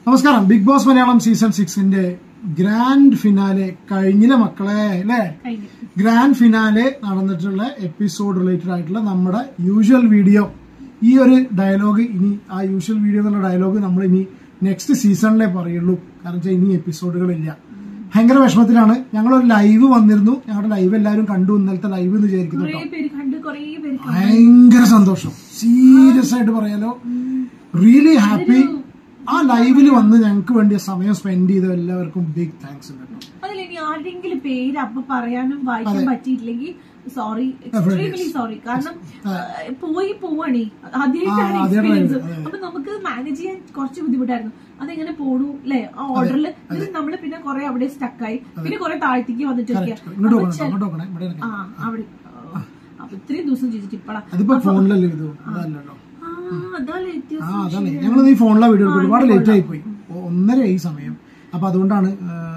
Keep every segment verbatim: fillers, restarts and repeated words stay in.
നമസ്കാരം. Bigg Boss Malayalam season സിക്സിന്റെ grand finale കഴിഞ്ഞില്ല മക്കളെ, അല്ലേ? ഗ്രാൻഡ് ഫിനാലെ നടന്നിട്ടുള്ള എപ്പിസോഡ് റിലേറ്റഡ് ആയിട്ടുള്ള നമ്മുടെ യൂഷ്വൽ വീഡിയോ, ഈ ഒരു ഡയലോഗ് ഇനി ആ യൂഷ്വൽ വീഡിയോ എന്നുള്ള ഡയലോഗ് നമ്മൾ ഇനി നെക്സ്റ്റ് സീസണിലേ പറയുള്ളൂ. കാരണം വെച്ചാൽ ഇനി എപ്പിസോഡുകളില്ല. ഭയങ്കര വിഷമത്തിലാണ്. ഞങ്ങളൊരു ലൈവ് വന്നിരുന്നു, ഞങ്ങളുടെ ലൈവ് എല്ലാവരും കണ്ടു, ഇന്നലത്തെ ലൈവ് എന്ന് വിചാരിക്കുന്നു. ഭയങ്കര സന്തോഷം, സീരിയസ് ആയിട്ട് പറയാലോ, റിയലി ഹാപ്പി. ആ ലൈവില് വന്ന് ഞങ്ങൾക്ക് വേണ്ടി സമയം സ്പെൻഡ് ചെയ്ത എല്ലാവർക്കും ബിഗ് താങ്ക്സ് ഉണ്ട്. അതിലിനി ആരുടെങ്കിലും പേര് അപ്പൊ പറയാനും വായിക്കാൻ പറ്റിയിട്ടില്ലെങ്കിൽ സോറി, എക്സ്ട്രീംലി സോറി. കാരണം പോയി പോവാണേ, ആദ്യമായിട്ടാണ് എക്സ്പീരിയൻസ്. അപ്പൊ നമുക്ക് മാനേജ് ചെയ്യാൻ കുറച്ച് ബുദ്ധിമുട്ടായിരുന്നു. അതെങ്ങനെ പോണു അല്ലെ ആ ഓർഡറിൽ. നമ്മള് പിന്നെ കുറെ അവിടെ സ്റ്റക്കായി, പിന്നെ കുറെ താഴ്ത്തിക്ക് വന്നിട്ടൊക്കെ ആ അവിടെ അപ്പൊ ഇത്രയും ദിവസം ചെയ്തിട്ട് ഇപ്പഴാ ഞങ്ങൾ ഈ ഫോണിലെ വീഡിയോ ഒരുപാട് ലേറ്റ് ആയി പോയി, ഒന്നര ഈ സമയം. അപ്പൊ അതുകൊണ്ടാണ്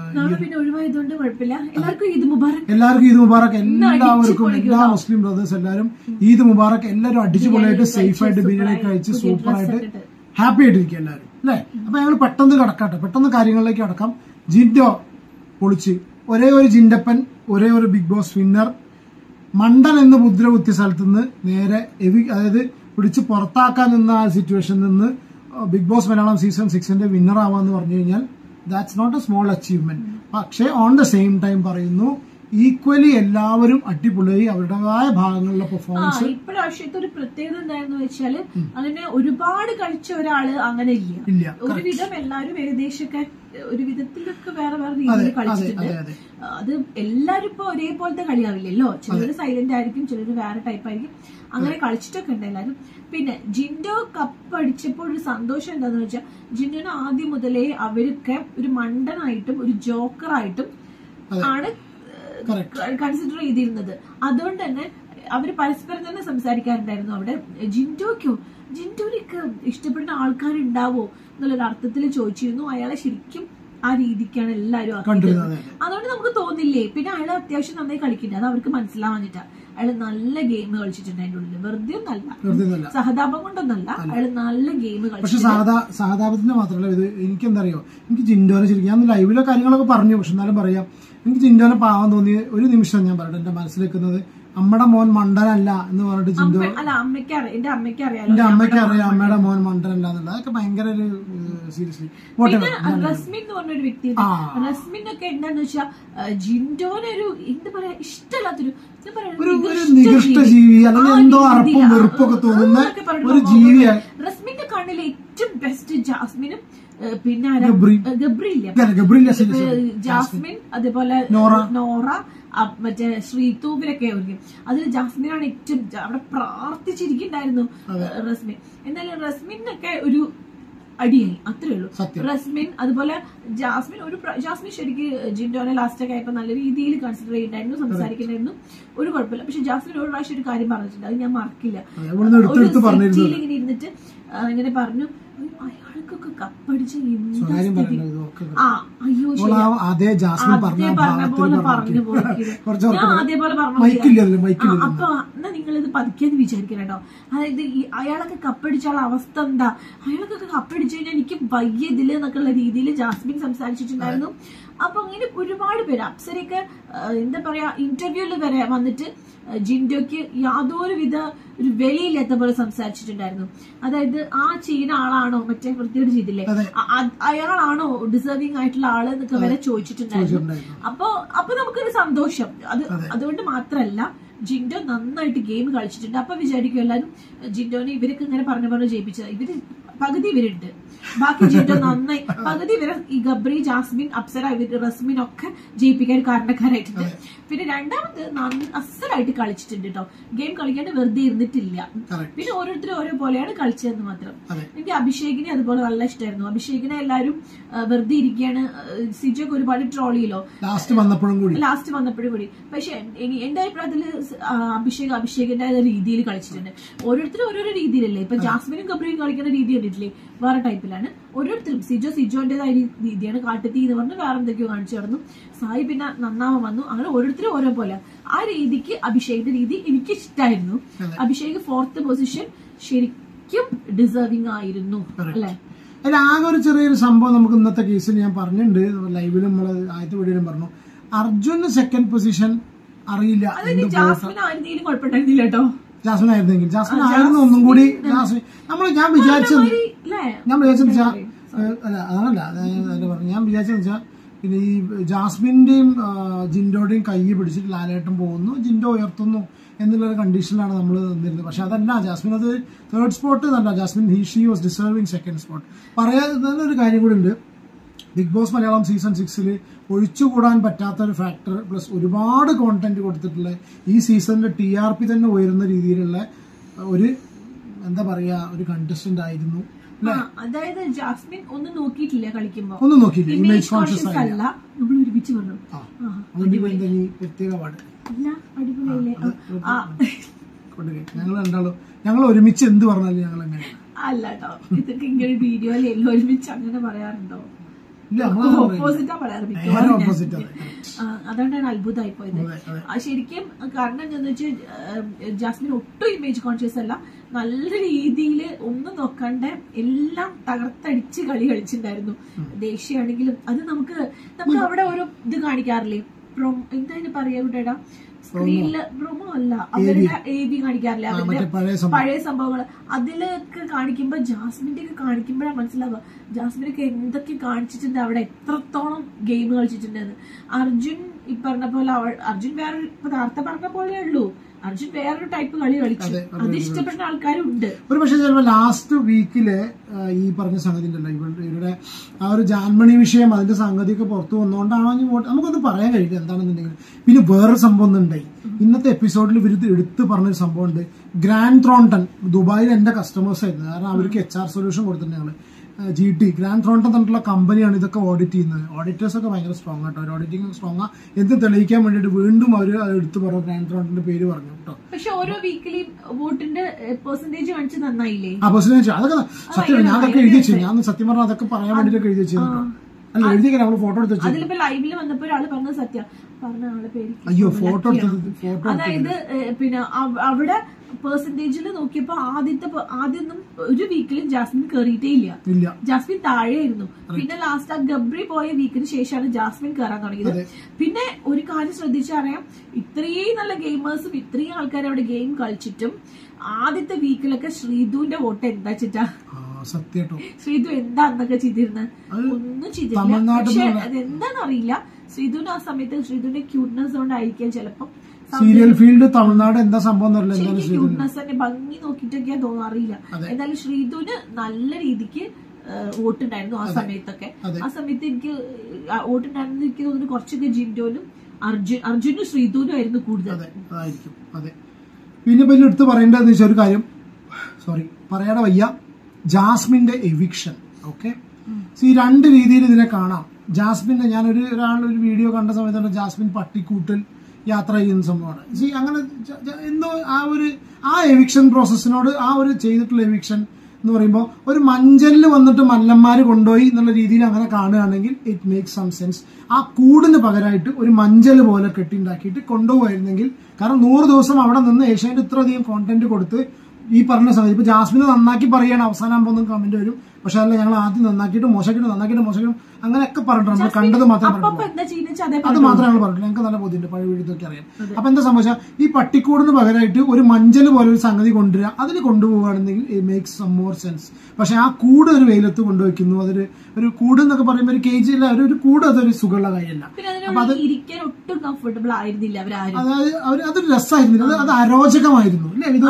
എല്ലാവർക്കും ഈദ് മുബാറക്. എല്ലാവർക്കും ഈദ് മുബാറക്. എല്ലാവർക്കും എല്ലാ മുസ്ലിം ബ്രദേഴ്സ് എല്ലാവരും ഈദ് മുബാറക്. എല്ലാവരും അടിച്ചുപൊളിയായിട്ട് സേഫ് ആയിട്ട് ബിരിയാണി കഴിച്ച് സൂപ്പർ ആയിട്ട് ഹാപ്പി ആയിട്ടിരിക്കും എല്ലാവരും, അല്ലെ? അപ്പൊ ഞങ്ങൾ പെട്ടെന്ന് കടക്കാട്ടെ, പെട്ടെന്ന് കാര്യങ്ങളിലേക്ക് കടക്കാം. ജിൻഡോ പൊളിച്ച്, ഒരേ ഒരു ജിൻഡപ്പൻ, ഒരേ ഒരു ബിഗ് ബോസ് വിന്നർ. മണ്ടൻ എന്ന് മുദ്ര കുത്തിയ സ്ഥലത്ത് നിന്ന് നേരെ എവി അതായത് പിടിച്ച് പുറത്താക്കാൻ നിന്ന ആ സിറ്റുവേഷനിൽ നിന്ന് ബിഗ് ബോസ് മലയാളം സീസൺ സിക്സിന്റെ വിന്നർ ആവാന്ന് പറഞ്ഞു കഴിഞ്ഞാൽ that's not a small achievement. പക്ഷേ ഓൺ ദ സെയിം ടൈം പറയുന്നു, ഈക്വലി എല്ലാവരും അടിപൊളിയായി അവരുടേതായ ഭാഗങ്ങളിലെ പെർഫോമൻസ്. ഇപ്രാവശ്യത്തെ ഒരു പ്രത്യേകത എന്താണെന്ന് വെച്ചാല് അങ്ങനെ ഒരുപാട് കഴിച്ച ഒരാള് അങ്ങനെ ഇല്ല. ഒരുവിധം എല്ലാവരും ഏകദേശമൊക്കെ ഒരു വിധത്തിലൊക്കെ വേറെ വേറെ രീതിയിൽ കളിച്ചിട്ടുണ്ട്. അത് എല്ലാരും ഇപ്പൊ ഒരേപോലത്തെ കളിയാവില്ലല്ലോ. ചിലര് സൈലന്റ് ആയിരിക്കും, ചിലര് വേറെ ടൈപ്പ് ആയിരിക്കും. അങ്ങനെ കളിച്ചിട്ടൊക്കെ ഉണ്ട് എല്ലാരും. പിന്നെ ജിൻഡോ കപ്പ് അടിച്ചപ്പോൾ ഒരു സന്തോഷം എന്താന്ന് വെച്ചാൽ, ജിൻഡോനെ ആദ്യം മുതലേ അവരൊക്കെ ഒരു മണ്ടനായിട്ടും ഒരു ജോക്കറായിട്ടും ആണ് കൺസിഡർ ചെയ്തിരുന്നത്. അതുകൊണ്ട് തന്നെ അവര് പരസ്പരം തന്നെ സംസാരിക്കാറുണ്ടായിരുന്നു. അവിടെ ജിൻഡോയ്ക്കോ ജിൻഡോനൊക്കെ ഇഷ്ടപ്പെടുന്ന ആൾക്കാരുണ്ടാവോ എന്നുള്ളൊരു അർത്ഥത്തിൽ ചോദിച്ചിരുന്നു. അയാളെ ശരിക്കും ആ രീതിക്കാണ് എല്ലാരും ആക്കിയത്. അതുകൊണ്ട് നമുക്ക് തോന്നില്ലേ. പിന്നെ അയാൾ അത്യാവശ്യം നന്നായി കളിക്കുന്നുണ്ട്, അത് അവർക്ക് മനസ്സിലാവാഞ്ഞിട്ടാ. അയാള് നല്ല ഗെയിം കളിച്ചിട്ടുണ്ട് അതിന്റെ ഉള്ളിൽ, വെറുതെ ഒന്നല്ല, സഹതാപം കൊണ്ടൊന്നല്ല, അയാള് നല്ല ഗെയിം കളിച്ചു. പക്ഷെ സഹതാപത്തിന്റെ മാത്രമല്ല ഇത്. എനിക്കെന്താ അറിയോ, എനിക്ക് ജിൻഡോനെ ശരിക്കും ഞാൻ ലൈവിലെ കാര്യങ്ങളൊക്കെ പറഞ്ഞു, പക്ഷെ എന്നാലും പറയാം, എനിക്ക് ജിൻഡോനെ പാവം തോന്നിയ ഒരു നിമിഷം ഞാൻ പറയട്ടെ. എന്റെ മനസ്സിലേക്കുന്നത് അമ്മയുടെ മോൻ മണ്ടനല്ല എന്ന് പറഞ്ഞിട്ട് ജിൻഡോ, അല്ല അമ്മയ്ക്ക് എന്റെ അമ്മയ്ക്ക് അറിയാം, എന്റെ അമ്മയ്ക്ക് അറിയാം അമ്മയുടെ മോൻ മണ്ടനല്ല എന്നുള്ളത്. അതൊക്കെ ഭയങ്കര ഒരു സീരിയസ്ലി. റസ്മിൻ എന്ന് പറഞ്ഞൊരു വ്യക്തി, റസ്മിൻ ഒക്കെ എന്താന്ന് വെച്ചാൽ ജിൻഡോനൊരു എന്താ പറയാ ഇഷ്ടമല്ലാത്തൊരു നികൃഷ്ട ജീവി, അല്ലെങ്കിൽ എന്തോ അറപ്പും വെറുപ്പൊക്കെ തോന്നുന്ന ഒരു ജീവിയാണ്. റസ്മിന്റെ കണ്ണിൽ ഏറ്റവും ബെസ്റ്റ് ജാസ്മിനും പിന്നെ ജാസ്മിൻ, അതേപോലെ നോറ, മറ്റേ ശ്രീതൂബിലൊക്കെ ആയിരിക്കും. അതിൽ ജാസ്മിനാണ് ഏറ്റവും അവിടെ പ്രാർത്ഥിച്ചിരിക്കുന്നുണ്ടായിരുന്നു റസ്മിൻ. എന്നാലും റസ്മിനൊക്കെ ഒരു അടിയായി, അത്രേ ഉള്ളൂ. റസ്മിൻ അതുപോലെ ജാസ്മിൻ ഒരു ജാസ്മിൻ ശരിക്ക് ജിൻഡോനെ ലാസ്റ്റ് ഒക്കെ ആയപ്പോ നല്ല രീതിയിൽ കൺസിഡർ ചെയ്യുന്നുണ്ടായിരുന്നു, സംസാരിക്കുന്നുണ്ടായിരുന്നു, ഒരു കുഴപ്പമില്ല. പക്ഷെ ജാസ്മിൻ ഒരു പ്രാവശ്യം ഒരു കാര്യം പറഞ്ഞിട്ടുണ്ട്, അത് ഞാൻ മറക്കില്ല. ഇങ്ങനെ ഇരുന്നിട്ട് ഇങ്ങനെ പറഞ്ഞു, അയാൾക്കൊക്കെ കപ്പടിച്ച അപ്പൊ എന്നാ നിങ്ങളിത് പതുക്കിയെന്ന് വിചാരിക്കണോ. അതായത് ഈ അയാളൊക്കെ കപ്പടിച്ചാൽ അവസ്ഥ എന്താ, അയാൾക്കൊക്കെ കപ്പടിച്ചു കഴിഞ്ഞാൽ എനിക്ക് വയ്യതില് എന്നൊക്കെയുള്ള രീതിയിൽ ജാസ്മിൻ സംസാരിച്ചിട്ടുണ്ടായിരുന്നു. അപ്പൊ അങ്ങനെ ഒരുപാട് പേര്, അപ്സരയൊക്കെ എന്താ പറയാ ഇന്റർവ്യൂല് വരെ വന്നിട്ട് ജിൻഡോയ്ക്ക് യാതൊരു വിധ ഒരു വിലയില്ലാത്ത പോലെ സംസാരിച്ചിട്ടുണ്ടായിരുന്നു. അതായത് ആ ചെയ്യുന്ന ആളാണോ മറ്റേ വൃത്തിയോട് ചെയ്തില്ലേ, അയാളാണോ ഡിസേർവിംഗ് ആയിട്ടുള്ള ആള് എന്നൊക്കെ വരെ ചോദിച്ചിട്ടുണ്ടായിരുന്നു. അപ്പൊ അപ്പൊ നമുക്കൊരു സന്തോഷം. അത് അതുകൊണ്ട് മാത്രല്ല, ജിൻഡോ നന്നായിട്ട് ഗെയിം കളിച്ചിട്ടുണ്ട്. അപ്പൊ വിചാരിക്കും എല്ലാരും ജിൻഡോനെ ഇവരൊക്കെ ഇങ്ങനെ പറഞ്ഞു പറഞ്ഞു ജയിപ്പിച്ചത്. ഇവര് പകുതി ഇവരുണ്ട്, ബാക്കി ജിൻഡോ നന്നായി പകുതി ഇവരെ ഈ ഗബ്രി, ജാസ്മിൻ, അപ്സര, ഇവര് റസ്മിൻ ഒക്കെ ജയിപ്പിക്കാൻ കാരണക്കാരായിട്ടുണ്ട്. പിന്നെ രണ്ടാമത് അസലായിട്ട് കളിച്ചിട്ടുണ്ട് കേട്ടോ, ഗെയിം കളിക്കാണ്ട് വെറുതെ ഇരുന്നിട്ടില്ല. പിന്നെ ഓരോരുത്തരും ഓരോ പോലെയാണ് കളിച്ചതെന്ന് മാത്രം. എനിക്ക് അഭിഷേകിനെ അതുപോലെ നല്ല ഇഷ്ടമായിരുന്നു. അഭിഷേകിനെ എല്ലാരും വെറുതെ ഇരിക്കുകയാണ്, സിജോക്ക് ഒരുപാട് ട്രോൾ ചെയ്യലോ ലാസ്റ്റ് വന്നപ്പോഴും കൂടി ലാസ്റ്റ് വന്നപ്പോഴും കൂടി പക്ഷെ എന്റെ അഭിപ്രായത്തില് അഭിഷേക് അഭിഷേകിന്റെ രീതിയിൽ കളിച്ചിട്ടുണ്ട്. ഓരോരുത്തരും ഓരോരോ രീതിയിലല്ലേ. ഇപ്പൊ ജാസ്മിനും ഗബ്രിയും കളിക്കുന്ന രീതി കണ്ടിട്ടില്ലേ, വേറെ ടൈപ്പിലാണ്. ഓരോരുത്തരും സിജോ സിജോന്റേതായ രീതിയാണ്, കാട്ടുതീ എന്ന് പറഞ്ഞ് വേറെ എന്തൊക്കെയോ കാണിച്ചു നടന്നു. സായി പിന്നെ നന്നാവാൻ വന്നു. അങ്ങനെ ഓരോരുത്തരും ഓരോ പോലെ. ആ രീതിക്ക് അഭിഷേകിന്റെ രീതി എനിക്ക് ഇഷ്ടമായിരുന്നു. അഭിഷേക് ഫോർത്ത് പൊസിഷൻ ശരിക്കും ഡിസേർവിംഗ് ആയിരുന്നു അല്ലെ? അതിൽ ആകെ ഒരു ചെറിയൊരു സംഭവം നമുക്ക് ഇന്നത്തെ കേസിൽ ഞാൻ പറഞ്ഞിട്ടുണ്ട്, ലൈവിലും നമ്മൾ ആദ്യത്തെ വീഡിയോയിലും പറഞ്ഞു. അർജുന് സെക്കൻഡ് പൊസിഷൻ അറിയില്ല, ജാസ്മിൻ ആയിരുന്നെങ്കിൽ ജാസ്മിൻ ആയിരുന്നു ഒന്നും കൂടി. ജാസ്മിൻ നമ്മൾ ഞാൻ വിചാരിച്ചത് ഞാൻ വിചാരിച്ചെന്ന് വെച്ചാൽ അല്ല അതാണല്ല അല്ല പറഞ്ഞു ഞാൻ വിചാരിച്ചെന്ന് വെച്ചാൽ പിന്നെ ഈ ജാസ്മിന്റെയും ജിൻഡോയുടെയും കൈ പിടിച്ചിട്ട് ലാലേട്ടൻ പോകുന്നു, ജിൻഡോ ഉയർത്തുന്നു എന്നുള്ളൊരു കണ്ടീഷനിലാണ് നമ്മൾ നിന്നിരുന്നത്. പക്ഷെ അതല്ല, ജാസ്മിൻ അത് തേർഡ് സ്പോട്ട് അല്ല, Jasmin he she was deserving second spot. പറയാൻ ഒരു കാര്യം കൂടി ഉണ്ട്, ബിഗ് ബോസ് മലയാളം സീസൺ സിക്സിൽ ഒഴിച്ചുകൂടാൻ പറ്റാത്ത ഒരു ഫാക്ടർ പ്ലസ് ഒരുപാട് കോണ്ടന്റ് കൊടുത്തിട്ടുള്ള ഈ സീസണിലെ ടി ആർ പി തന്നെ ഉയരുന്ന രീതിയിലുള്ള ഒരു എന്താ പറയാ ഒരു കണ്ടസ്റ്റന്റ് ആയിരുന്നു. അതായത് ജാസ്മിൻ ഒന്നും നോക്കിയിട്ടില്ല കളിക്കുമ്പോ, ഒന്നും നോക്കിയില്ല, ഇമേജ് കോൺഷ്യസ് അല്ല. നമ്മൾ ഒരുമിച്ച് പറഞ്ഞു പ്രത്യേക പാട് അടിപൊളിയല്ലേ ഞങ്ങൾ രണ്ടാളും ഞങ്ങൾ ഒരുമിച്ച് എന്ത് പറഞ്ഞാലും ഞങ്ങൾ അങ്ങനെ അല്ല കേട്ടോ. ഇതൊക്കെ ഇങ്ങനെ വീഡിയോയിൽ എല്ലാം ഒരുമിച്ച് അങ്ങനെ പറയാറുണ്ടോ? ഓപ്പോസിറ്റാ പറയാറ്. അതുകൊണ്ടാണ് അത്ഭുതമായി പോയത് ശരിക്കും. കാരണം എന്താന്ന് വെച്ചാൽ ജാസ്മിൻ ഒട്ടും ഇമേജ് കോൺഷ്യസ് അല്ല, നല്ല രീതിയിൽ ഒന്നും നോക്കാണ്ട് എല്ലാം തകർത്തടിച്ച് കളി കളിച്ചിട്ടുണ്ടായിരുന്നു. ദേഷ്യമാണെങ്കിലും അത് നമുക്ക് നമുക്ക് അവിടെ ഓരോ ഇത് കാണിക്കാറില്ലേ, പ്രൊം എന്താ പറയാ കുട്ടേടാ, സ്ക്രീനില് പ്രൊമോ അല്ല അവരുടെ എ ബി കാണിക്കാറില്ല, അവരുടെ പഴയ സംഭവങ്ങൾ അതിലൊക്കെ കാണിക്കുമ്പോ ജാസ്മിന്റെ ഒക്കെ കാണിക്കുമ്പോഴാണ് മനസ്സിലാവുക ജാസ്മിനൊക്കെ എന്തൊക്കെ കാണിച്ചിട്ടുണ്ട്, അവിടെ എത്രത്തോളം ഗെയിം കളിച്ചിട്ടുണ്ടെന്ന്. അർജുൻ ഈ പറഞ്ഞ പോലെ അർജുൻ വേറൊരു നേരത്തെ പറഞ്ഞ പോലെ ഉള്ളൂ, അർജുൻ വേറൊരു ടൈപ്പ് കളി കളിച്ചു, അത് ഇഷ്ടപ്പെടുന്ന ആൾക്കാരും ഉണ്ട്. ഒരു പക്ഷേ ചിലപ്പോൾ ലാസ്റ്റ് വീക്കില് ഈ പറഞ്ഞ സംഗതി ഉണ്ടല്ലോ, ഇവരുടെ ആ ഒരു ജാൻമണി വിഷയം അതിന്റെ സംഗതിയൊക്കെ പുറത്തു വന്നുകൊണ്ടാണോ നമുക്കൊന്നും പറയാൻ കഴിയില്ല എന്താണെന്നുണ്ടെങ്കിൽ. പിന്നെ വേറൊരു സംഭവം ഒന്നുണ്ടായി ഇന്നത്തെ എപ്പിസോഡിൽ ഇവർ എടുത്ത് പറഞ്ഞൊരു സംഭവം ഉണ്ട്. ഗ്രാൻഡ് ത്രോണ്ടൺ ദുബായിൽ എന്റെ കസ്റ്റമേഴ്സ് ആയിരുന്നു, കാരണം അവർക്ക് എച്ച് ആർ സൊല്യൂഷൻ കൊടുത്തിട്ടുണ്ട് ഞങ്ങള്. ജി ടി ഗ്രാൻഡ് ത്രോണ്ടൺ തന്നിട്ടുള്ള കമ്പനിയാണ് ഇതൊക്കെ ഓഡിറ്റ് ചെയ്യുന്നത്. ഓഡിറ്റേഴ്സ് ഒക്കെ ഭയങ്കര സ്ട്രോങ് ആട്ടോ, ഓഡിറ്റിംഗ് സ്ട്രോങ് എന്ത് തെളിയിക്കാൻ വേണ്ടിയിട്ട് വീണ്ടും അവർ എടുത്ത് പറഞ്ഞു, ഗ്രാൻഡ് ത്രോണ്ടന്റെ പേര് പറഞ്ഞു കേട്ടോ. പക്ഷെ ഓരോ വീക്കിലി വോട്ടിന്റെ പെർസെന്റേജ് കാണിച്ച് നന്നായില്ലേ? ആ പെർസെന്റേജ് അതൊക്കെ സത്യം, ഞാൻ അതൊക്കെ എഴുതി വെച്ചു. ഞാൻ സത്യം പറഞ്ഞാൽ അതൊക്കെ പറയാൻ വേണ്ടിയിട്ട് എഴുതി വെച്ചു കേട്ടോ. അല്ല എഴുതിയൊക്കെ നമ്മള് ഫോട്ടോ എടുത്ത് വെച്ചു. അതിലിപ്പോ ലൈവില് വന്നപ്പോ ഒരാള് പറഞ്ഞത് സത്യം പറഞ്ഞ ആളെ പേര് അയ്യോ ഫോട്ടോ എടുത്തത് ഫോട്ടോ. അതായത് പിന്നെ അവിടെ പെർസെന്റേജിൽ നോക്കിയപ്പോ ആദ്യത്തെ ആദ്യമൊന്നും ഒരു വീക്കിലും ജാസ്മിൻ കയറിയിട്ടേ ഇല്ല, ജാസ്മിൻ താഴെയായിരുന്നു. പിന്നെ ലാസ്റ്റ് ആ ഗബ്രി പോയ വീക്കിന് ശേഷമാണ് ജാസ്മിൻ കയറാൻ തുടങ്ങിയത്. പിന്നെ ഒരു കാര്യം ശ്രദ്ധിച്ചറിയാം, ഇത്രയും നല്ല ഗെയിമേഴ്സും ഇത്രയും ആൾക്കാർ അവിടെ ഗെയിം കളിച്ചിട്ടും ആദ്യത്തെ വീക്കിലൊക്കെ ശ്രീധുവിന്റെ വോട്ട് എന്താ വെച്ചിട്ടാ സത്യം ശ്രീധു എന്താ അന്നൊക്കെ ചെയ്തിരുന്നത്? ഒന്നും ചെയ്തിട്ടില്ല. പക്ഷെ അതെന്താന്നറിയില്ല, ശ്രീധുവിന് ആ സമയത്ത് ശ്രീധുവിന്റെ ക്യൂട്ട്നെസ് കൊണ്ടായിരിക്കാം ചിലപ്പോ സീരിയൽ ഫീൽഡ് തമിഴ്നാട് എന്താ സംഭവം ക്യൂട്ട്നെസ് തന്നെ ഭംഗി നോക്കിയിട്ടൊക്കെയാ തോന്നുന്നു, അറിയില്ല. എന്തായാലും ശ്രീധുവിന് നല്ല രീതിക്ക് വോട്ടുണ്ടായിരുന്നു ആ സമയത്തൊക്കെ. ആ സമയത്ത് എനിക്ക് വോട്ടുണ്ടായിരുന്നു എനിക്ക് തോന്നുന്നു കുറച്ചൊക്കെ ജിൻഡോനും അർജുൻ അർജുനും ശ്രീധുവിനും ആയിരുന്നു കൂടുതൽ. അതെ. പിന്നെ പിന്നെ എടുത്ത് പറയേണ്ടതെന്ന് വെച്ചാൽ ഒരു കാര്യം, സോറി പറയാതെ വയ്യ, ജാസ്മിന്റെ എവിക്ഷൻ. ഓക്കെ, ഈ രണ്ട് രീതിയിൽ ഇതിനെ കാണാം. ജാസ്മിന്റെ ഞാനൊരു ഒരാൾ ഒരു വീഡിയോ കണ്ട സമയത്താണ് ജാസ്മിൻ പട്ടിക്കൂട്ടിൽ യാത്ര ചെയ്യുന്ന സംഭവമാണ്. സി അങ്ങനെ എന്തോ ആ ഒരു ആ എവിക്ഷൻ പ്രോസസ്സിനോട് ആ ഒരു ചെയ്തിട്ടുള്ള എവിക്ഷൻ എന്ന് പറയുമ്പോൾ ഒരു മഞ്ചലിൽ വന്നിട്ട് മല്ലന്മാര് കൊണ്ടുപോയി എന്നുള്ള രീതിയിൽ അങ്ങനെ കാണുകയാണെങ്കിൽ ഇറ്റ് മേക്സ് സം സെൻസ്. ആ കൂടിന് പകരമായിട്ട് ഒരു മഞ്ചൽ പോലെ കെട്ടിണ്ടാക്കിയിട്ട് കൊണ്ടുപോയിരുന്നെങ്കിൽ, കാരണം നൂറ് ദിവസം അവിടെ നിന്ന് ഏഷ്യാനെറ്റ് ഇത്രയധികം കോണ്ടന്റ് കൊടുത്ത് ഈ പറഞ്ഞ സമയത്ത് ഇപ്പൊ ജാസ്മിനെ നന്നാക്കി പറയാണ് അവസാനം ഒന്നും കമന്റ് വരും, പക്ഷെ അല്ല ഞങ്ങൾ ആദ്യം നന്നാക്കിയിട്ട് മോശമാക്കിയിട്ട് നന്നാക്കിയിട്ട് മോശമാക്കിയിട്ട് അങ്ങനെയൊക്കെ പറഞ്ഞിട്ടുണ്ട്. നമ്മൾ കണ്ടത് മാത്രമേ പറഞ്ഞിട്ടുള്ളൂ, അത് മാത്രമേ ഞങ്ങൾ പറഞ്ഞിട്ടുള്ളൂ. ഞങ്ങൾക്ക് നല്ല ബോധ്യമുണ്ട്, പഴയ വീഡിയോക്കെ അറിയാം. അപ്പൊ എന്താ സംഭവിച്ചാൽ ഈ പട്ടിക്കൂടിന് പകരമായിട്ട് ഒരു മഞ്ചൽ പോലെ ഒരു സംഗതി കൊണ്ടുവരിക, അതിന് കൊണ്ടുപോവുകയാണെന്നെങ്കിൽ it makes some more sense. പക്ഷെ ആ കൂട് ഒരു വെയിലത്ത് കൊണ്ടുവയ്ക്കുന്നു, അതൊരു ഒരു കൂട് എന്നൊക്കെ പറയുമ്പോൾ ഒരു കേജ് ഇല്ല, ഒരു കൂട് അതൊരു സുഖമുള്ള കാര്യമല്ല. അപ്പൊ അത് ഒട്ടും കംഫർട്ടബിൾ ആയിരുന്നില്ല, അതായത് അവർ അതൊരു രസമായിരുന്നില്ല, അത് അത് അരോചകമായിരുന്നു.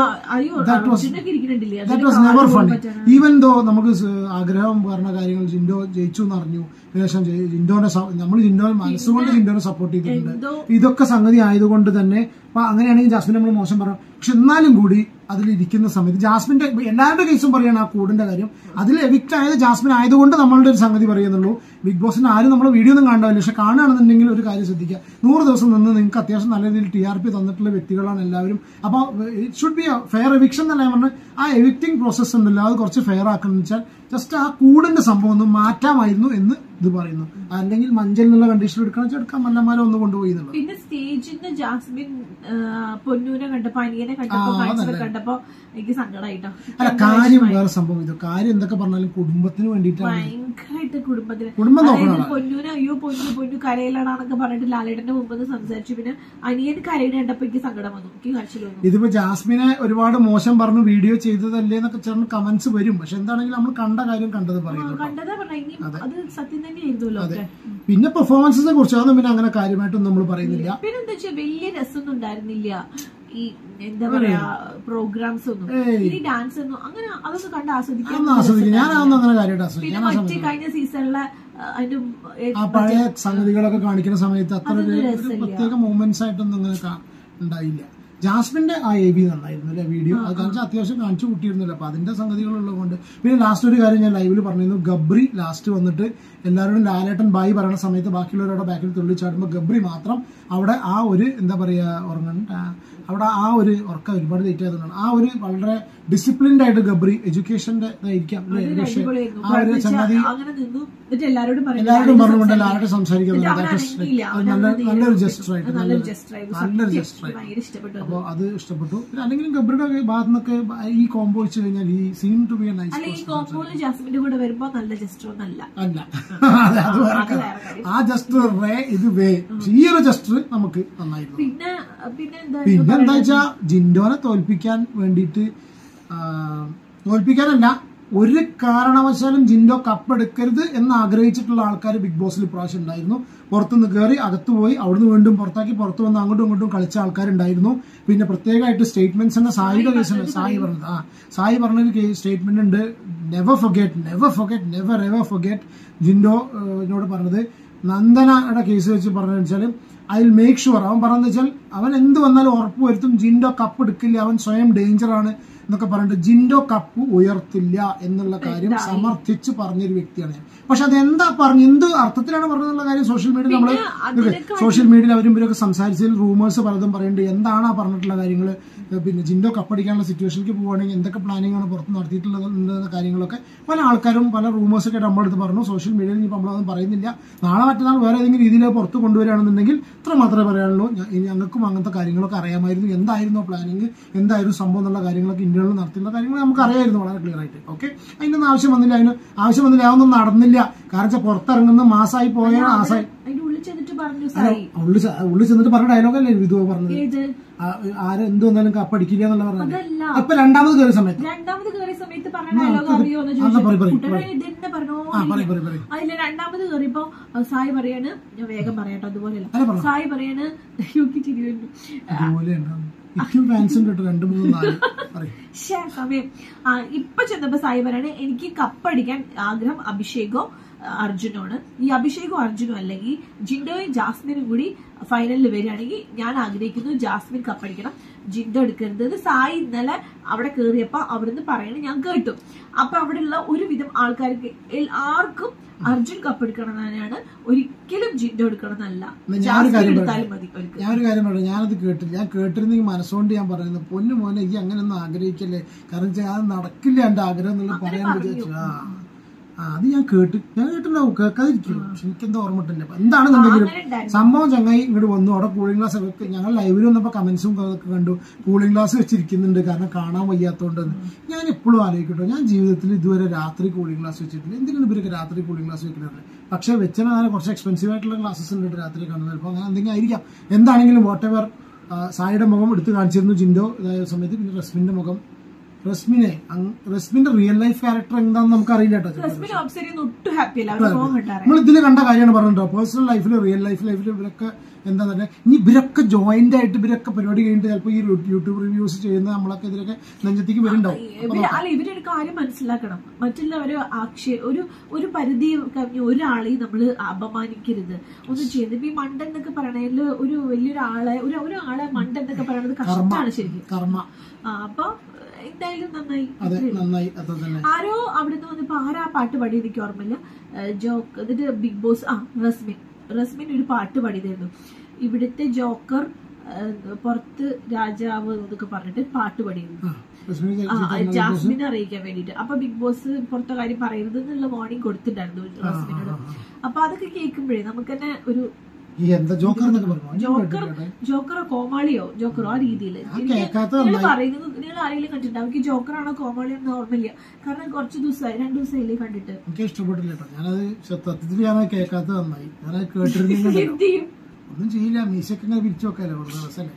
Never funny. ഈവൻ ദോ നമുക്ക് ആഗ്രഹം പറഞ്ഞ കാര്യങ്ങൾ ജിൻഡോ ജയിച്ചു എന്നറിഞ്ഞു, ശേഷം ജിൻഡോനെ നമ്മൾ ജിൻഡോനെ മനസ്സുകൊണ്ട് ജിൻഡോനെ സപ്പോർട്ട് ചെയ്തിട്ടുണ്ട്. ഇതൊക്കെ സംഗതി ആയതുകൊണ്ട് തന്നെ അങ്ങനെയാണെങ്കിൽ ജാസ്മിൻ നമ്മൾ മോശം പറയാം. പക്ഷെ എന്നാലും കൂടി അതിലിരിക്കുന്ന സമയത്ത് ജാസ്മിന്റെ എല്ലാവരുടെ കേസും പറയാണ് ആ കൂടിന്റെ കാര്യം. അതിൽ എവിക്റ്റ് ആയത് ജാസ്മിൻ ആയതുകൊണ്ട് നമ്മളുടെ ഒരു സംഗതി പറയുന്നുള്ളൂ. ബിഗ് ബോസിന് ആരും നമ്മളെ വീഡിയോ ഒന്നും കാണാനില്ല, പക്ഷെ കാണുകയാണെന്നുണ്ടെങ്കിൽ ഒരു കാര്യം ശ്രദ്ധിക്കുക, നൂറ് ദിവസം നിന്ന് നിങ്ങൾക്ക് അത്യാവശ്യം നല്ല രീതിയിൽ ടി ആർ പി തന്നിട്ടുള്ള വ്യക്തികളാണ് എല്ലാവരും. അപ്പോൾ it should be fair eviction എന്നല്ല ഞാൻ പറഞ്ഞത്, ആ എവിക്റ്റിംഗ് പ്രോസസ് ഉണ്ടല്ലോ അത് കുറച്ച് ഫെയർ ആക്കണം എന്ന് വെച്ചാൽ ജസ്റ്റ് ആ കൂടിന്റെ സംഭവം ഒന്ന് മാറ്റാമായിരുന്നു എന്ന് ഇത് പറയുന്നു. അല്ലെങ്കിൽ മഞ്ചൽ എന്നുള്ള കണ്ടീഷൻ എടുക്കണം വെച്ചാൽ എടുക്കാൻ മല്ലന്മാരെ ഒന്ന് കൊണ്ടുപോയി എന്നുള്ളത്. പിന്നെ സ്റ്റേജിന്ന് ജാസ്മിൻ പൊന്നൂനെ കണ്ടപ്പോ അനിയനെ കണ്ടപ്പോ കണ്ടപ്പോ എനിക്ക് സങ്കടമായിട്ടോ. അല്ല കാര്യം വേറെ സംഭവം, ഇത് കാര്യം എന്തൊക്കെ പറഞ്ഞാലും കുടുംബത്തിന് വേണ്ടിയിട്ടാണ്, ഭയങ്കരമായിട്ട് കുടുംബത്തിന്. കുടുംബം നോക്കണം. പൊന്നൂന് അയ്യോ പൊന്നു പൊന്നു കരയിലാണെന്നൊക്കെ പറഞ്ഞിട്ട് ലാലേട്ടന്റെ മുമ്പ് സംസാരിച്ചു. പിന്നെ അനിയൻ കരയിനെ കണ്ടപ്പോ എനിക്ക് സങ്കടം വന്നു, എനിക്ക് കാഴ്ചയിൽ വന്നു. ഇതിപ്പോ ജാസ്മിനെ ഒരുപാട് മോശം പറഞ്ഞു വീഡിയോ ചെയ്തതല്ലേ എന്നൊക്കെ ചേർന്ന് കമന്റ്സ് വരും, പക്ഷെ എന്താണെങ്കിലും നമ്മൾ കണ്ട കാര്യം കണ്ടത് പറയുന്നു, കണ്ടതാ പറഞ്ഞ അത് സത്യം തന്നെയായിരുന്നല്ലോ. പിന്നെ പെർഫോമൻസിനെ കുറിച്ച് അതൊന്നും പിന്നെ അങ്ങനെ കാര്യമായിട്ടൊന്നും നമ്മൾ പറയുന്നില്ല. പിന്നെ എന്താ വെച്ചാൽ വലിയ രസമൊന്നും ഉണ്ടായിരുന്നില്ല ഈ എന്താ പറയാ പ്രോഗ്രാംസ് ഒന്നും, ഈ ഡാൻസ് ഒന്നും അങ്ങനെ അതൊന്നും കണ്ട് ആസ്വദിക്കാൻ. പിന്നെ മറ്റേ കഴിഞ്ഞ സീസണിലെ അതിന്റെ പഴയ സംഗതികളൊക്കെ കാണിക്കുന്ന സമയത്ത് അത്ര പ്രത്യേക മൂവ്മെന്റ്സ് ആയിട്ടൊന്നും അങ്ങനെ ഉണ്ടായില്ല. ജാസ്മിന്റെ ആ എ ബി നന്നായിരുന്നു അല്ലെ വീഡിയോ, അത് കാണിച്ചാൽ അത്യാവശ്യം കാണിച്ചു കൂട്ടിയിരുന്നല്ലോ, അപ്പൊ അതിന്റെ സംഗതികളുള്ളത് കൊണ്ട്. പിന്നെ ലാസ്റ്റ് ഒരു കാര്യം ഞാൻ ലൈവിൽ പറഞ്ഞിരുന്നു, ഗബ്രി ലാസ്റ്റ് വന്നിട്ട് എല്ലാവരോടും ലാലേട്ടൻ ബായി പറയുന്ന സമയത്ത് ബാക്കിയുള്ളവരുടെ ബാക്കിൽ തുള്ളിച്ചാടുമ്പോൾ ഗബ്രി മാത്രം അവിടെ ആ ഒരു എന്താ പറയാ ഉറങ്ങണ്ട അവിടെ ആ ഒരു ഉറക്ക ഒരുപാട് ലേറ്റ് ആയതുകൊണ്ടാണ് ആ ഒരു വളരെ ഡിസിപ്ലിൻഡ് ആയിട്ട് ഗബ്രി എഡ്യൂക്കേഷന്റെ ഇതായിരിക്കാം ആ ഒരു ചങ്ങാതി എല്ലാവരോടും പറഞ്ഞുകൊണ്ട് ലാലേട്ടൻ സംസാരിക്കുന്നത് നല്ലൊരു ജസ്റ്ററായിട്ട് നല്ലൊരു ജസ്റ്ററായിട്ട്. അപ്പൊ അത് ഇഷ്ടപ്പെട്ടു. അല്ലെങ്കിലും ഗബ്രിയുടെ ഭാഗത്ത് നിന്നൊക്കെ ഈ കോംബോ വെച്ച് കഴിഞ്ഞാൽ ഈ seen to be a nice അല്ല. ആ ജസ്റ്റർ റേ ഇത് വേ ഈ ഒരു ജസ്റ്റർ നമുക്ക് നന്നായിരുന്നു. പിന്നെ എന്താ വെച്ചാ ജിൻഡോനെ തോൽപ്പിക്കാൻ വേണ്ടിയിട്ട് തോൽപ്പിക്കാനല്ല ഒരു കാരണവശാലും ജിൻഡോ കപ്പെടുക്കരുത് എന്ന് ആഗ്രഹിച്ചിട്ടുള്ള ആൾക്കാർ ബിഗ് ബോസിൽ ഇപ്രാവശ്യം ഉണ്ടായിരുന്നു. പുറത്തുനിന്ന് കയറി അകത്ത് പോയി അവിടുന്ന് വീണ്ടും പുറത്താക്കി പുറത്ത് വന്ന് അങ്ങോട്ടും ഇങ്ങോട്ടും കളിച്ച ആൾക്കാരുണ്ടായിരുന്നു. പിന്നെ പ്രത്യേകമായിട്ട് സ്റ്റേറ്റ്മെന്റ്സ് തന്നെ സായിയുടെ കേസുണ്ട്. സായി പറഞ്ഞത് ആ സായി പറഞ്ഞൊരു സ്റ്റേറ്റ്മെന്റ് ഉണ്ട്, never forget never forget never ever forget. Jinto എന്നോട് പറഞ്ഞത് നന്ദനയുടെ കേസ് വെച്ച് പറഞ്ഞതെന്ന് വെച്ചാൽ ഐ വിൽ മേക്ക് ഷുവർ, അവൻ പറഞ്ഞതെന്ന് വെച്ചാൽ അവൻ എന്ത് വന്നാലും ഉറപ്പ് വരുത്തും ജിൻഡോ കപ്പ് എടുക്കില്ല, അവൻ സ്വയം ഡേഞ്ചറാണ് എന്നൊക്കെ പറഞ്ഞിട്ട് ജിൻഡോ കപ്പ് ഉയർത്തില്ല എന്നുള്ള കാര്യം സമർത്ഥിച്ച് പറഞ്ഞൊരു വ്യക്തിയാണ് ഞാൻ. പക്ഷെ അത് എന്താ പറഞ്ഞു എന്ത് അർത്ഥത്തിലാണ് പറഞ്ഞതെന്നുള്ള കാര്യം സോഷ്യൽ മീഡിയയിൽ നമ്മൾ സോഷ്യൽ മീഡിയയിൽ അവരും ഇവരൊക്കെ സംസാരിച്ചതിൽ റൂമേഴ്സ് പലതും പറയുന്നുണ്ട്. എന്താണ് ആ പറഞ്ഞിട്ടുള്ള കാര്യങ്ങൾ, പിന്നെ ജിൻഡോ കപ്പടിക്കാനുള്ള സിറ്റുവേഷനിലേക്ക് പോവുകയാണെങ്കിൽ എന്തൊക്കെ പ്ലാനിംഗ് ആണ് പുറത്ത് നടത്തിയിട്ടുള്ളത് എന്ന കാര്യങ്ങളൊക്കെ പല ആൾക്കാരും പല റൂമേഴ്സൊക്കെ നമ്മളെടുത്ത് പറഞ്ഞു. സോഷ്യൽ മീഡിയയിൽ ഇനിയിപ്പോൾ നമ്മളതൊന്നും പറയുന്നില്ല. നാളെ മറ്റന്നാൾ വേറെ ഏതെങ്കിലും രീതിയിൽ പുറത്ത് കൊണ്ടുവരികയാണെന്നുണ്ടെങ്കിൽ ഇത്ര മാത്രമേ പറയാനുള്ളൂ. ഞങ്ങൾക്കും അങ്ങനത്തെ കാര്യങ്ങളൊക്കെ അറിയാമായിരുന്നു, എന്തായിരുന്നു പ്ലാനിങ്, എന്തായിരുന്നു സംഭവം എന്നുള്ള കാര്യങ്ങളൊക്കെ ഇന്ത്യയിൽ നടത്തിയുള്ള കാര്യങ്ങൾ നമുക്ക് അറിയായിരുന്നു വളരെ ക്ലിയർ ആയിട്ട്. ഓക്കെ, അതിനൊന്നും ആവശ്യം വന്നില്ല, അതിന് ആവശ്യം വന്നില്ല, അതൊന്നും നടന്നില്ല. കാരണം വെച്ചാൽ പുറത്തിറങ്ങുന്ന മാസമായി പോയ ആസായി ഉള്ളിൽ ചെന്നിട്ട് പറഞ്ഞ ഡയലോഗല്ലേ വിധു പറഞ്ഞത്, ആരും എന്ത് വന്നാലും കപ്പടിക്കില്ല എന്നുള്ള പറഞ്ഞത്. അപ്പൊ രണ്ടാമത് കയറിയ സമയത്ത് രണ്ടാമത് കയറിയ സമയത്ത് പറഞ്ഞ ഡയലോഗ് അറിയോന്ന് അതില് രണ്ടാമത് കയറിയപ്പോ സായി പറയാണ്, ഞാൻ വേഗം പറയാട്ടോ അതുപോലെയല്ല, സായി പറയാണ് സമയം ഇപ്പൊ ചെന്നപ്പോ സായി പറയാണ് എനിക്ക് കപ്പടിക്കാൻ ആഗ്രഹം അഭിഷേകോ അർജുനാണ്. ഈ അഭിഷേകും അർജുനും അല്ലെങ്കിൽ ജിൻഡോയും ജാസ്മിനും കൂടി ഫൈനലിൽ വരികയാണെങ്കിൽ ഞാൻ ആഗ്രഹിക്കുന്നു ജാസ്മിൻ കപ്പടിക്കണം, ജിൻഡോ എടുക്കരുത്. സായി ഇന്നലെ അവിടെ കയറിയപ്പോ അവിടുന്ന് പറയണ ഞാൻ കേട്ടു. അപ്പൊ അവിടെയുള്ള ഒരുവിധം ആൾക്കാർക്ക് ആർക്കും അർജുൻ കപ്പെടുക്കണം എന്നാണ്, ഒരിക്കലും ജിൻഡോ എടുക്കണം എന്നല്ല. എടുത്താലും മതി. ഞാനൊരു കാര്യം പറഞ്ഞു, ഞാനത് കേട്ടില്ല. ഞാൻ കേട്ടിരുന്നെങ്കിൽ മനസ്സുകൊണ്ട് ഞാൻ പറയുന്നത് പൊന്നു മോനെ ഈ അങ്ങനെയൊന്നും ആഗ്രഹിക്കല്ലേ, കാരണം വെച്ചാൽ അത് നടക്കില്ല എന്റെ ആഗ്രഹം എന്നുള്ള പറയാൻ വിചാരിച്ചു. ആ അത് ഞാൻ കേട്ട് ഞാൻ കേട്ടിട്ടുണ്ടാവും, കേൾക്കാതിരിക്കും. പക്ഷെ എനിക്കെന്താ ഓർമ്മട്ടില്ല. എന്താണെന്നുണ്ടെങ്കിലും സംഭവം ചങ്ങായി ഇങ്ങോട്ട് വന്നു. അവിടെ കൂളിംഗ് ഗ്ലാസ് ഒക്കെ ഞങ്ങൾ ലൈവിൽ വന്നപ്പോ കമന്റ്സും ഒക്കെ കണ്ടു, കൂളിംഗ് ഗ്ലാസ് വെച്ചിരിക്കുന്നുണ്ട് കാരണം കാണാൻ വയ്യാത്തോണ്ടെന്ന്. ഞാൻ എപ്പോഴും ആലോചിക്കട്ടോ, ഞാൻ ജീവിതത്തിൽ ഇതുവരെ രാത്രി കൂളിംഗ് ഗ്ലാസ് വെച്ചിട്ടില്ല. എന്തിനാണ് ഇവരൊക്കെ രാത്രി കൂളിംഗ് ഗ്ലാസ് വെക്കുന്നത്? പക്ഷെ വെച്ചാൽ അങ്ങനെ കുറച്ച് എക്സ്പെൻസീവ് ആയിട്ടുള്ള ഗ്ലാസസ് ഉണ്ട് രാത്രി കാണുന്നത്. അപ്പോൾ അങ്ങനെ എന്തെങ്കിലും ആയിരിക്കാം. എന്താണെങ്കിലും വാട്ട് എവർ. സായിയുടെ മുഖം എടുത്ത് കാണിച്ചിരുന്നു ജിൻഡോ ഇതായ സമയത്ത്. പിന്നെ റസ്മിന്റെ മുഖം, റസ്മിനെ റസ്മിന്റെ റിയൽ ലൈഫ് ക്യാരക്ടർ എന്താണെന്ന് നമുക്ക് അറിയില്ല കേട്ടോ. നമ്മൾ ഇതിൽ കണ്ട കാര്യമാണ് പറഞ്ഞിട്ടോ. പേഴ്സണൽ ലൈഫിൽ റിയൽ ലൈഫ് ലൈഫിൽ ഇവരൊക്കെ എന്താ പറയുക, ഇനി ഇവരൊക്കെ ജോയിന്റ് ആയിട്ട് ഇവരൊക്കെ പരിപാടി കഴിഞ്ഞിട്ട് ചിലപ്പോൾ ഈ യൂട്യൂബ് റിവ്യൂസ് ചെയ്യുന്ന നമ്മളൊക്കെ ഇതിലൊക്കെ നെഞ്ചത്തേക്ക് വരുന്നുണ്ടാവും. അല്ല, ഇവരൊരു കാര്യം മനസ്സിലാക്കണം, മറ്റുള്ളവര് ആക്ഷേ ഒരു ഒരു പരിധി കഴിഞ്ഞ് ഒരാളെയും നമ്മൾ അപമാനിക്കരുത്, ഒന്നും ചെയ്യുന്നത്. ഇപ്പൊ ഈ മണ്ടൻ എന്നൊക്കെ പറയണതിൽ ഒരു വലിയൊരാളെ ഒരു ഒരാളെ മണ്ടൻ എന്നൊക്കെ പറയണത് കഷ്ടമാണ് ശരിക്കും. കർമ്മ. ആ അപ്പൊ എന്തായാലും നന്നായി. അതെ നന്നായി. അത് തന്നെ. ആരോ അവിടുന്ന് വന്നപ്പോ ആരാ പാട്ട് പാടി എനിക്ക് ഓർമ്മയില്ല. ജോക്ക് എന്നിട്ട് ബിഗ് ബോസ് ആ റസ്മിൻ റസ്മിൻ ഒരു പാട്ട് പാടിയതായിരുന്നു. ഇവിടുത്തെ ജോക്കർ പുറത്ത് രാജാവ് എന്നൊക്കെ പറഞ്ഞിട്ട് പാട്ട് പാടിയിരുന്നു ജാസ്മിനെ അറിയിക്കാൻ വേണ്ടിട്ട്. അപ്പൊ ബിഗ് ബോസ് പുറത്തെ കാര്യം പറയരുത് എന്നുള്ള വാർണിംഗ് കൊടുത്തിട്ടുണ്ടായിരുന്നു റസ്മിനോട്. അപ്പൊ അതൊക്കെ കേൾക്കുമ്പോഴേ നമുക്ക് തന്നെ ഒരു ജോക്കർ ജോക്കറോ കോമാളിയോ ജോക്കറോ ആ രീതിയിൽ നിങ്ങൾ പറയുന്നത് നിങ്ങൾ ആരെങ്കിലും കണ്ടിട്ടുണ്ട്? അവർക്ക് ജോക്കറാണോ കോമാളിയോ എന്ന് ഓർമ്മയില്ല. കാരണം കുറച്ച് ദിവസമായി രണ്ടു ദിവസമായില്ലേ കണ്ടിട്ട്. എനിക്ക് ഇഷ്ടപ്പെട്ടില്ല കേട്ടോ. ഞാനത് സത്യത്തിൽ ഞാൻ കേൾക്കാത്തത് നന്നായി. ഞാൻ കേട്ടിരുന്നു ഒന്നും ചെയ്യില്ല. മീശക്ക് ഇങ്ങനെ പിരിച്ചു വെക്കാലോ ദിവസമല്ലേ.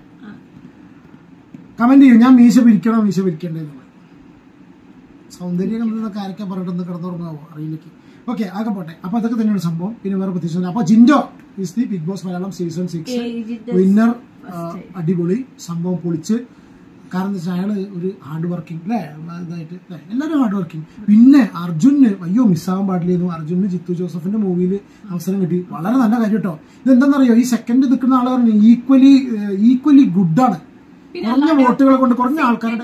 കമന്റ് ചെയ്യും ഞാൻ മീശ പിരിക്കണോ മീശ പിരിക്കേണ്ടത്. സൗന്ദര്യം എന്നൊക്കെ ആരൊക്കെ പറഞ്ഞിട്ടൊന്ന് കിടന്നുറങ്ങാവോ അറിയിലേക്ക്. ഓക്കെ ആകെ പോട്ടെ. അപ്പൊ അതൊക്കെ തന്നെയാണ് സംഭവം. പിന്നെ വേറെ പ്രത്യേകിച്ച് അപ്പൊ Jinto is the Bigg Boss Malayalam season six winner. അടിപൊളി സംഭവം പൊളിച്ച്. കാരണം എന്താ വെച്ചാൽ അയാള് ഒരു ഹാർഡ് വർക്കിംഗ് അല്ലെ ഇതായിട്ട് അല്ലെ എല്ലാവരും ഹാർഡ് വർക്കിംഗ്. പിന്നെ അർജുന് അയ്യോ മിസ്സാവാൻ പാടില്ലായിരുന്നു. അർജുന് ജിത്തു ജോസഫിന്റെ മൂവിയിൽ അവസരം കിട്ടി. വളരെ നല്ല കാര്യം കേട്ടോ. ഇതെന്താണെന്നറിയോ ഈ സെക്കൻഡ് നിൽക്കുന്ന ആള് പറഞ്ഞു ഈക്വലി ഈക്വലി ഗുഡാണ്. കുറഞ്ഞ വോട്ടുകളെ കൊണ്ട് കുറഞ്ഞ ആൾക്കാരുടെ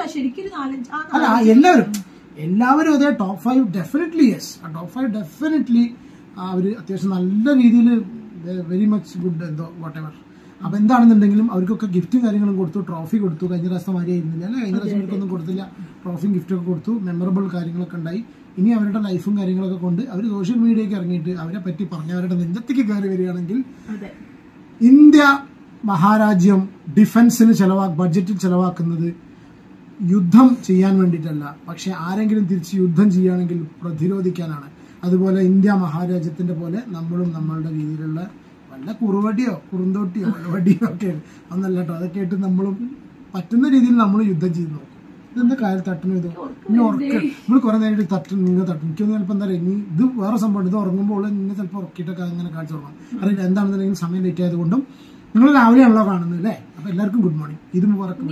അല്ല എല്ലാവരും എല്ലാവരും അതേ ടോപ്പ് ഫൈവ് ഡെഫിനറ്റ്ലി യെസ്. ആ ടോപ്പ് ഫൈവ് ഡെഫിനറ്റ്ലി അവര് അത്യാവശ്യം നല്ല രീതിയിൽ വെരി മച്ച് ഗുഡ് എന്തോ വാട്ട് എവർ. അപ്പൊ എന്താണെന്നുണ്ടെങ്കിലും അവർക്കൊക്കെ ഗിഫ്റ്റും കാര്യങ്ങളും കൊടുത്തു, ട്രോഫി കൊടുത്തു. കഴിഞ്ഞ പ്രാവശ്യം മാതിരിയായിരുന്നില്ല അല്ലെ. കഴിഞ്ഞ പ്രാവശ്യം അവർക്കൊന്നും കൊടുത്തില്ല. ട്രോഫിയും ഗിഫ്റ്റൊക്കെ കൊടുത്തു. മെമ്മറബിൾ കാര്യങ്ങളൊക്കെ ഉണ്ടായി. ഇനി അവരുടെ ലൈഫും കാര്യങ്ങളൊക്കെ കൊണ്ട് അവർ സോഷ്യൽ മീഡിയയ്ക്ക് ഇറങ്ങിയിട്ട് അവരെ പറ്റി പറഞ്ഞവരുടെ നെഞ്ചത്തേക്ക് കയറി വരികയാണെങ്കിൽ ഇന്ത്യ മഹാരാജ്യം ഡിഫൻസിന് ചെലവാ ബഡ്ജറ്റിൽ ചെലവാക്കുന്നത് യുദ്ധം ചെയ്യാൻ വേണ്ടിയിട്ടല്ല, പക്ഷെ ആരെങ്കിലും തിരിച്ച് യുദ്ധം ചെയ്യുകയാണെങ്കിൽ പ്രതിരോധിക്കാനാണ്. അതുപോലെ ഇന്ത്യ മഹാരാജ്യത്തിന്റെ പോലെ നമ്മളും നമ്മളുടെ രീതിയിലുള്ള വല്ല കുറുവടിയോ കുറുന്തോട്ടിയോ വടിയോ ഒക്കെ ഒന്നല്ല കേട്ടോ. അതൊക്കെ ആയിട്ട് നമ്മളും പറ്റുന്ന രീതിയിൽ നമ്മൾ യുദ്ധം ചെയ്ത് നോക്കും. ഇതെന്താ കാര്യം തട്ടണം ഇത് ഇനി ഉറക്ക നമ്മൾ കുറെ നേരം തട്ടും നിങ്ങൾ തട്ടും. എനിക്കൊന്നും ചിലപ്പോൾ എന്താ പറയുക ഇനി ഇത് വേറെ സംഭവം. ഇത് ഉറങ്ങുമ്പോൾ നിങ്ങൾ ചിലപ്പോൾ ഉറക്കിയിട്ടൊക്കെ അങ്ങനെ കാണിച്ചു തുടങ്ങും. അറിയില്ല എന്താണെന്നുണ്ടെങ്കിൽ സമയം ലേറ്റ് ആയതുകൊണ്ടും നിങ്ങൾ രാവിലെയാണല്ലോ കാണുന്നത് അല്ലേ. അപ്പൊ എല്ലാവർക്കും ഗുഡ് മോർണിംഗ്. ഇത്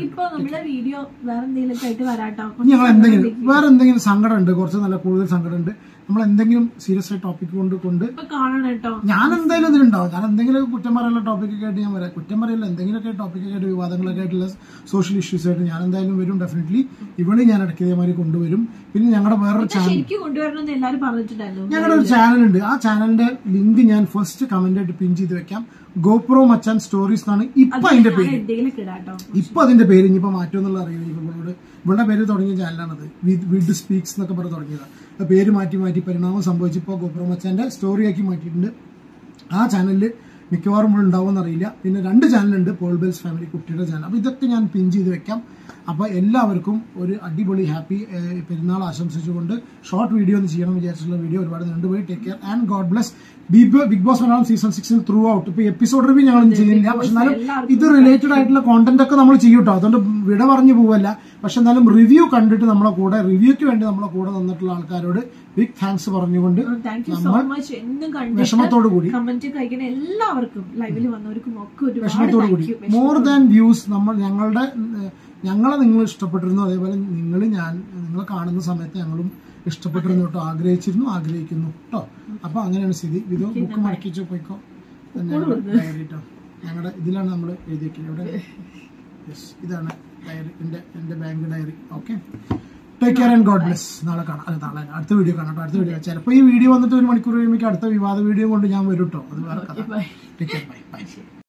ഞങ്ങൾ എന്തെങ്കിലും വേറെ എന്തെങ്കിലും സങ്കടം ഉണ്ട്, കുറച്ച് നല്ല കൂടുതൽ സങ്കടം ഉണ്ട്. നമ്മൾ എന്തെങ്കിലും സീരിയസ് ആയ ടോപ്പിക് കൊണ്ട് കൊണ്ട് ഞാൻ എന്തായാലും ഇതിലുണ്ടാവും. ഞാൻ എന്തെങ്കിലും കുറ്റം പറയാനുള്ള ടോപ്പിക്കൊക്കെ ആയിട്ട് ഞാൻ വരാം. കുറ്റം പറയില്ല എന്തെങ്കിലുമൊക്കെ ടോപ്പിക്കൊക്കെ ആയിട്ട് വിവാദങ്ങളൊക്കെ ആയിട്ടുള്ള സോഷ്യൽ ഇഷ്യൂസ് ആയിട്ട് ഞാൻ എന്തായാലും വരും. ഡെഫിനറ്റ്ലി ഇവിടെ ഞാൻ ഇടയ്ക്ക് ഇതേമാതിരി കൊണ്ടുവരും. പിന്നെ ഞങ്ങളുടെ വേറൊരു ചാനൽ ഞങ്ങളുടെ ഒരു ചാനലുണ്ട്. ആ ചാനലിന്റെ ലിങ്ക് ഞാൻ ഫസ്റ്റ് കമന്റ് ആയിട്ട് പിൻ ചെയ്ത് വെക്കാം. ഗോപ്രോ മച്ചാൻ സ്റ്റോറീസ് എന്നാണ് ഇപ്പൊ അതിന്റെ പേര്. ഇപ്പൊ അതിന്റെ പേര് ഇനിയിപ്പോ മാറ്റം എന്നുള്ള അറിയില്ല. ഇവളോട് ഇവളുടെ പേര് തുടങ്ങിയ ചാനലാണത്. വിഡ് സ്പീക്സ് എന്നൊക്കെ പറഞ്ഞ് തുടങ്ങിയതാണ്. പേര് മാറ്റി മാറ്റി പരിണാമം സംഭവിച്ചപ്പോൾ ഗോപ്രോ മച്ചാന്റെ സ്റ്റോറിയാക്കി മാറ്റിയിട്ടുണ്ട്. ആ ചാനലിൽ മിക്കവാറും ഇവിടെ ഉണ്ടാവുമെന്നറിയില്ല. പിന്നെ രണ്ട് ചാനലുണ്ട്, പോൾ ബെൽസ് ഫാമിലി കുട്ടിയുടെ ചാനൽ. അപ്പൊ ഇതൊക്കെ ഞാൻ പിൻ ചെയ്ത് വെക്കാം. അപ്പൊ എല്ലാവർക്കും ഒരു അടിപൊളി ഹാപ്പി പെരുന്നാൾ ആശംസിച്ചുകൊണ്ട് ഷോർട്ട് വീഡിയോ ഒന്ന് ചെയ്യണം വിചാരിച്ചിട്ടുള്ള വീഡിയോ ഒരുപാട് നീണ്ടുപോയി. Take care and God bless. Bigg Boss Malayalam season സിക്സിൽ ത്രൂ ഔട്ട് ഇപ്പൊ എപ്പിസോഡ് റിവ്യൂ ഞങ്ങൾ ചെയ്യുന്നില്ല. പക്ഷെ എന്നാലും ഇത് റിലേറ്റഡ് ആയിട്ടുള്ള കോണ്ടന്റ് ഒക്കെ നമ്മൾ ചെയ്യും കേട്ടോ. അതുകൊണ്ട് വിട പറഞ്ഞു പോവല്ല. പക്ഷെ എന്നാലും റിവ്യൂ കണ്ടിട്ട് നമ്മളെ കൂടെ റിവ്യൂക്ക് വേണ്ടി നമ്മളെ കൂടെ നിന്നിട്ടുള്ള ആൾക്കാരോട് ബിഗ് താങ്ക്സ് പറഞ്ഞുകൊണ്ട് വിഷമത്തോടു കൂടി എല്ലാവർക്കും ലൈവിൽ വന്നവർക്കും ഒക്കെ വിഷമത്തോടു കൂടി മോർ ദാൻ വ്യൂസ് നമ്മൾ ഞങ്ങളുടെ ഞങ്ങളെ നിങ്ങൾ ഇഷ്ടപ്പെട്ടിരുന്നു. അതേപോലെ നിങ്ങൾ ഞാൻ നിങ്ങളെ കാണുന്ന സമയത്ത് ഞങ്ങളും ഇഷ്ടപ്പെട്ടിരുന്നു കേട്ടോ. ആഗ്രഹിച്ചിരുന്നു ആഗ്രഹിക്കുന്നു കേട്ടോ. അപ്പൊ അങ്ങനെയാണ് സ്ഥിതി. ഇത് ബുക്ക് മടക്കിച്ചോ പോയിക്കോ ഡയറി കേട്ടോ. ഞങ്ങളുടെ ഇതിലാണ് നമ്മൾ എഴുതി വെക്കുന്നത്. ഇവിടെ ഇതാണ് ഡയറി, എന്റെ എന്റെ bank diary. Okay take care and God bless. നാളെ കാണാം. അല്ല നാളെ അടുത്ത വീഡിയോ കാണാം. അടുത്ത വീഡിയോ ചിലപ്പോൾ ഈ വീഡിയോ വന്നിട്ട് ഒരു മണിക്കൂർ കഴിയുമ്പോൾ അടുത്ത വിവാദ വീഡിയോ കൊണ്ട് ഞാൻ വരും കേട്ടോ. അത് വേറെ കഥ. Take care bye by.